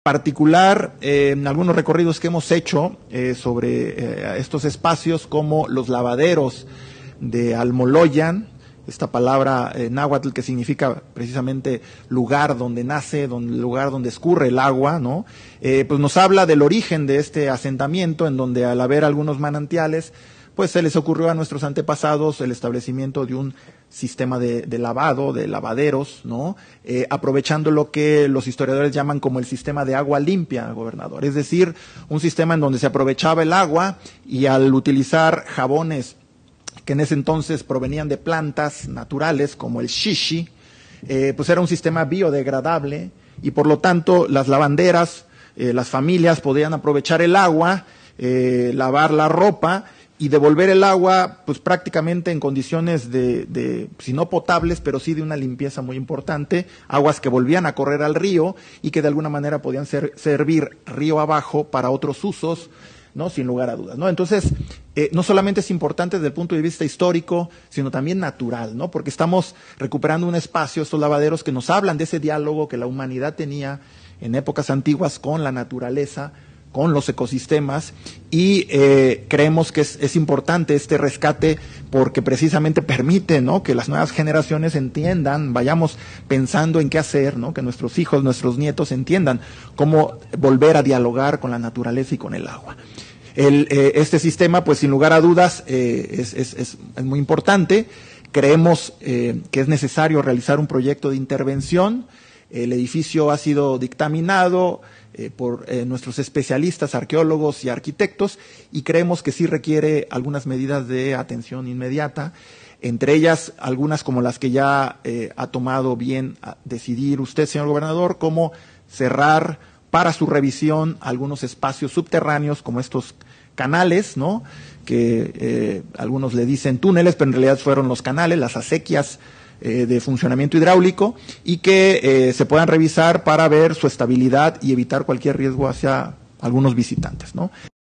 particular, en algunos recorridos que hemos hecho sobre estos espacios, como los lavaderos de Almoloyan, esta palabra náhuatl que significa precisamente lugar donde nace, lugar donde escurre el agua, ¿no? Pues nos habla del origen de este asentamiento, en donde al haber algunos manantiales, pues se les ocurrió a nuestros antepasados el establecimiento de un sistema de lavado, de lavaderos, ¿no? Aprovechando lo que los historiadores llaman como el sistema de agua limpia, gobernador. Es decir, un sistema en donde se aprovechaba el agua y al utilizar jabones que en ese entonces provenían de plantas naturales como el shishi, pues era un sistema biodegradable y por lo tanto las lavanderas, las familias podían aprovechar el agua, lavar la ropa y devolver el agua pues prácticamente en condiciones si no potables, pero sí de una limpieza muy importante, aguas que volvían a correr al río y que de alguna manera podían servir río abajo para otros usos, ¿no? Sin lugar a dudas, ¿no? Entonces, no solamente es importante desde el punto de vista histórico, sino también natural, ¿no? Porque estamos recuperando un espacio, estos lavaderos, que nos hablan de ese diálogo que la humanidad tenía en épocas antiguas con la naturaleza, con los ecosistemas, y creemos que es importante este rescate porque precisamente permite, ¿no?, que las nuevas generaciones entiendan, vayamos pensando en qué hacer, ¿no?, que nuestros hijos, nuestros nietos entiendan cómo volver a dialogar con la naturaleza y con el agua. Este sistema, pues sin lugar a dudas, es muy importante. Creemos que es necesario realizar un proyecto de intervención. El edificio ha sido dictaminado por nuestros especialistas, arqueólogos y arquitectos, y creemos que sí requiere algunas medidas de atención inmediata, entre ellas algunas como las que ya ha tomado bien a decidir usted, señor gobernador, como cerrar para su revisión algunos espacios subterráneos como estos canales, ¿no?, que algunos le dicen túneles, pero en realidad fueron los canales, las acequias de funcionamiento hidráulico, y que se puedan revisar para ver su estabilidad y evitar cualquier riesgo hacia algunos visitantes, ¿no?